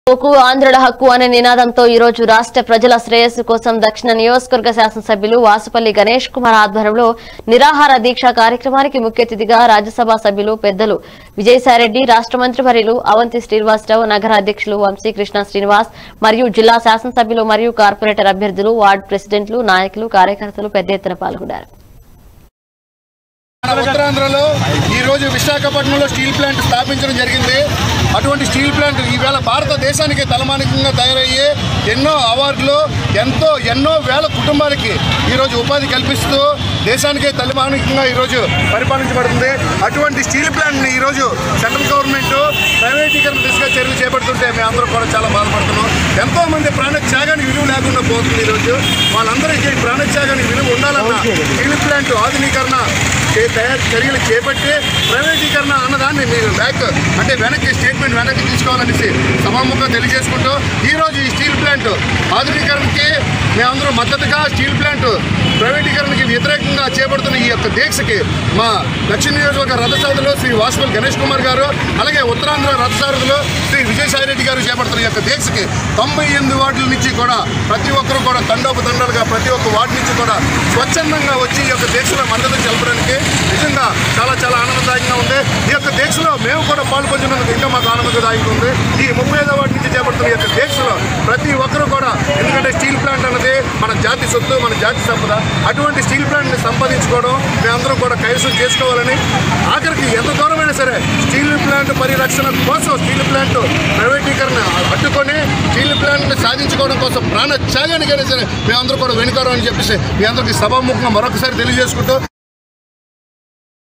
ఆంధ్రుల హక్కు అనే నినాదంతో ఈ రోజు రాష్ట్ర ప్రజల శ్రేయస్సు కోసం దక్షిణ నియోజకవర్గ శాసనసభ్యులు వాసుపల్లి గణేష్ కుమార్ ఆధ్వర్యంలో నిరాహార దీక్ష కార్యక్రమానికి ముఖ్య అతిథిగా రాజ్యసభ సభ్యులు పెద్దలు విజయసాయిరెడ్డి, రాష్ట్ర మంత్రివర్యులు అవంతి శ్రీనివాసరావు, నగర అధ్యక్షులు వంశీకృష్ణ శ్రీనివాస్ మరియు జిల్లా శాసనసభ్యులు మరియు కార్పొరేటర్ అభ్యర్థులు, వార్డు ప్రెసిడెంట్లు, నాయకులు, కార్యకర్తలు పెద్ద ఎత్తున పాల్గొన్నారు. ఉత్తరాంధ్రలో ఈ రోజు విశాఖపట్నంలో స్టీల్ ప్లాంట్ స్థాపించడం జరిగింది. అటువంటి స్టీల్ ప్లాంట్ ఈవేళ భారతదేశానికి తలమానికంగా తయారయ్యే ఎన్నో అవార్డులు ఎన్నో వేల కుటుంబాలకి ఈరోజు ఉపాధి కల్పిస్తూ దేశానికే తలమానికంగా ఈరోజు పరిపాలించబడుతుంది. అటువంటి స్టీల్ ప్లాంట్ని ఈరోజు సెంట్రల్ గవర్నమెంట్ ప్రైవేటీకరణ దిశగా చర్యలు చేపడుతుంటే మేమందరం కూడా చాలా బాధపడుతున్నాం. ఎంతోమంది ప్రాణత్యాగానికి విలువ లేకుండా పోతుంది. ఈరోజు వాళ్ళందరికీ ప్రాణత్యాగానికి విలువ ఉండాలన్న స్టీల్ ప్లాంట్ ఆధునీకరణ చర్యలు చేపట్టి ప్రైవేటీకరణ అన్నదాన్ని మీరు వెనక్కి స్టేట్మెంట్ వెనక్కి తీసుకోవాలనేసి సభాముఖంగా తెలియజేసుకుంటూ ఈరోజు ఈ స్టీల్ ప్లాంట్ ఆధునీకరణకి మేమందరూ మద్దతుగా స్టీల్ ప్లాంట్ ప్రైవేటీకరణకి వ్యతిరేకంగా చేపడుతున్న ఈ యొక్క దీక్షకి మా దక్షిణ నియోజకవర్గ రథసారథులు శ్రీ వాసుపల్లి గణేష్ కుమార్ గారు, అలాగే ఉత్తరాంధ్ర రథసారథులు శ్రీ విజయసాయిరెడ్డి గారు చేపడుతున్న ఈ యొక్క దీక్షకి 98 వార్డుల నుంచి కూడా ప్రతి ఒక్కరూ కూడా తండోపతండాలుగా ప్రతి ఒక్క వార్డు నుంచి కూడా స్వచ్ఛందంగా వచ్చి ఈ యొక్క దీక్షలో మద్దతు తెలపడానికి నిజంగా చాలా చాలా ఆనందదాయకంగా ఉంది. ఈ యొక్క దీక్షలో మేము కూడా పాల్పంచినందుకు ఇంకా మాకు ఆనందదాయకంగా ఉంది. ఈ 35వ వార్డు నుంచి చేపడుతున్న ఈ యొక్క దీక్షలో ప్రతి ఒక్కరూ కూడా, ఎందుకంటే స్టీల్ ప్లాంట్ అన్నది మన జాతి సొత్తు, మన జాతి సంపద. అటువంటి స్టీల్ ప్లాంట్ని సంపాదించుకోవడం మేమందరం కూడా కైవసం చేసుకోవాలని, ఆఖరికి ఎంత దూరమైనా సరే స్టీల్ ప్లాంట్ పరిరక్షణ కోసం స్టీల్ ప్లాంట్ ప్రైవేటీకరణ అడ్డుకొని స్టీల్ ప్లాంట్ని సాధించుకోవడం కోసం ప్రాణ త్యాగానికైనా సరే మేమందరూ కూడా వెనుకారం అని చెప్పేసి మీ అందరికీ సభాముఖంగా మరొకసారి తెలియజేసుకుంటూ